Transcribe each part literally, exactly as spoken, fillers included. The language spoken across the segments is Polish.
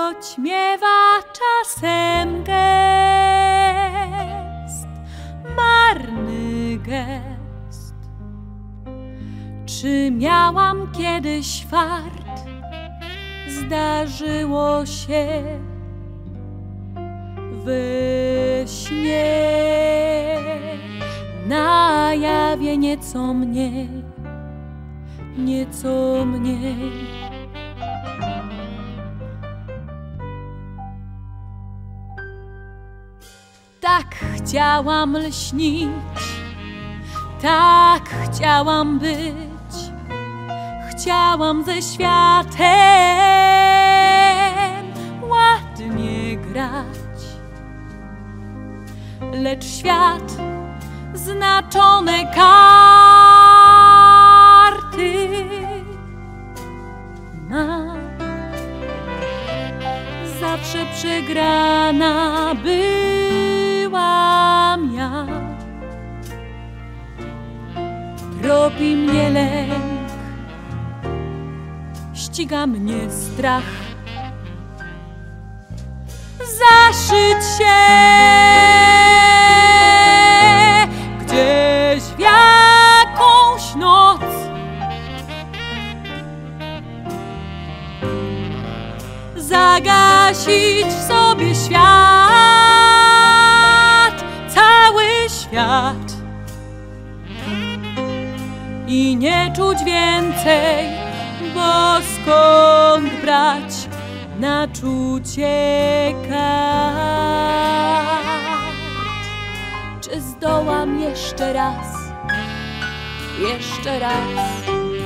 choć miewa czasem gest, marny gest. Czy miałam kiedyś fart? Zdarzyło się we śnie, na jawie nieco mniej, nieco mniej. Tak chciałam lśnić, tak chciałam być, chciałam ze światem ładnie grać, lecz świat znaczone karty ma. Zawsze przegrana byłam ja. Tropi mnie lęk, ściga mnie strach. Zaszyć się gdzieś w jakąś noc, zagasić w sobie świat, cały świat, i nie czuć więcej, bo skąd brać na czucie kart? Czy zdołam jeszcze raz, jeszcze raz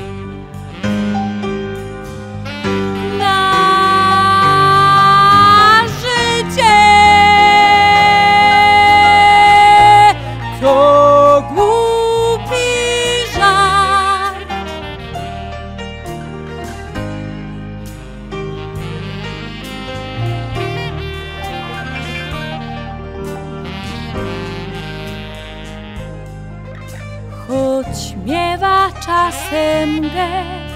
na życie? To głupi żart. Choć miewa czasem gest,